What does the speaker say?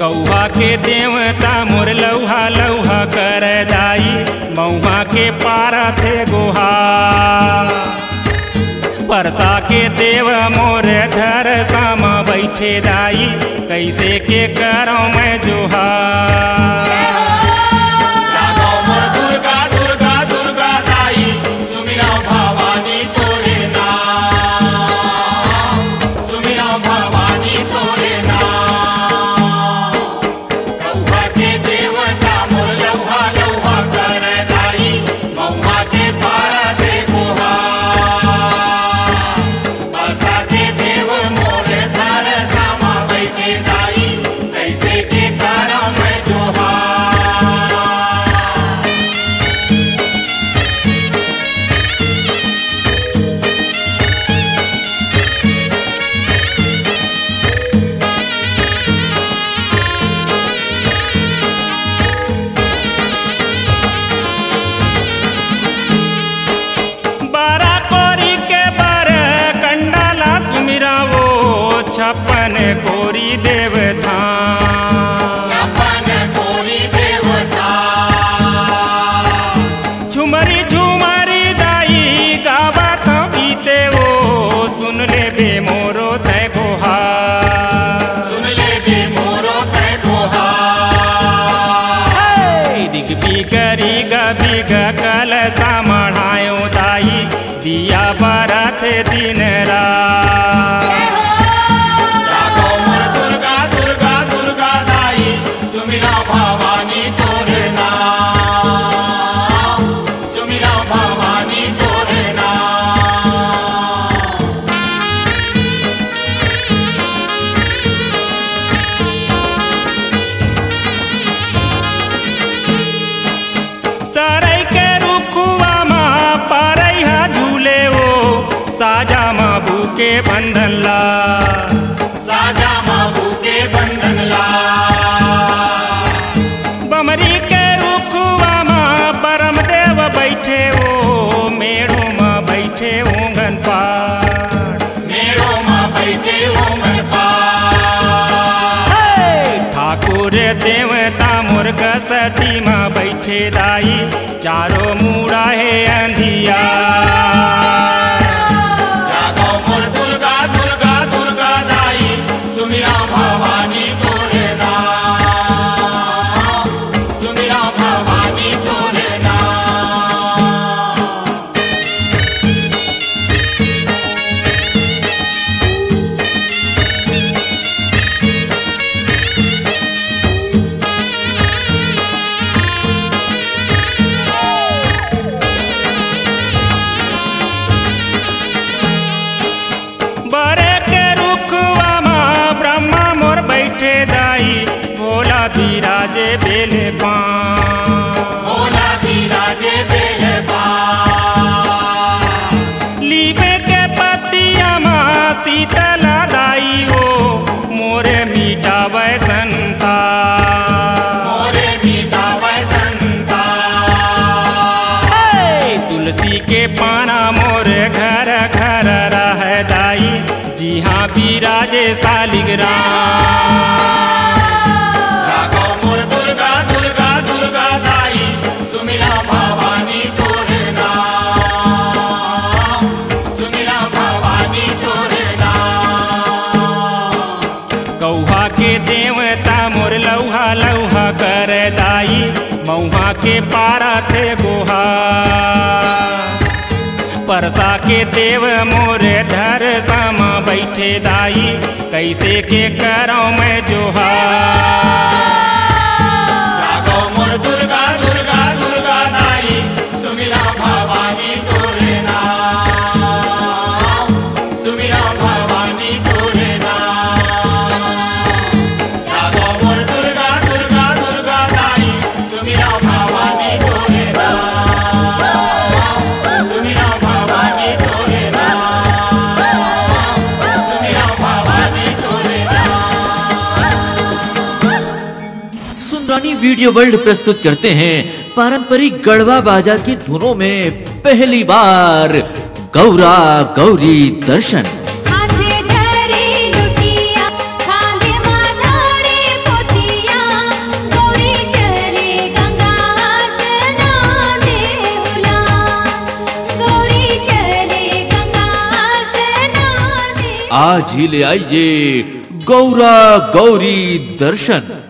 गौहा के देवता मोर लौहा लौहा कर दाई, मऊहा के पारा थे गोहा। परसा के देव मोर धर सामा बैठे दाई, कैसे के करो मैं जोहा। छप्पन कोरी देवता, छप्पन कोरी देवता। झुमरी झुमरी दाई गावत बीते वो, सुन ले बे मोरो तय गोहा, सुन ले बे मोरो तय गोहा। दिग बिगरी बिग कल समाढ़ायो दाई, दिया बरत दिन रात। साजा माबू के बंधन ला, साजा माबू के बंधन ला। बमरी के रुखवा माँ परम देव बैठे वो, मेड़ो माँ बैठे ओंगन पार, मेड़ो माँ बैठे ओंगन पार। ठाकुर देवता मुर्ग सती माँ बैठे दाई, चारों मूड़ा है अंधिया। बिराजे बेल भोला बिराजे बेल लीबे के पतिया माँ शीतला दाई हो, मोरे मीठा वैसंता, मोरे मीठा वैसंता। तुलसी के पाना मोरे घर घर रह दाई, जी हाँ बिराजे शालिग्राम। गौहा के देवता मोर लौहा लौहा कर दाई, मऊहा के पारा थे गोहा। परसा के देव मोर धर सामा बैठे दाई, कैसे के करो मैं जोहा। वीडियो वर्ल्ड प्रस्तुत करते हैं पारंपरिक गढ़वा बाजा की धुनों में पहली बार गौरा गौरी दर्शन। हाथे धरे लुटिया, खांगे माधारे पोतिया। आज ही ले आइए गौरा गौरी दर्शन।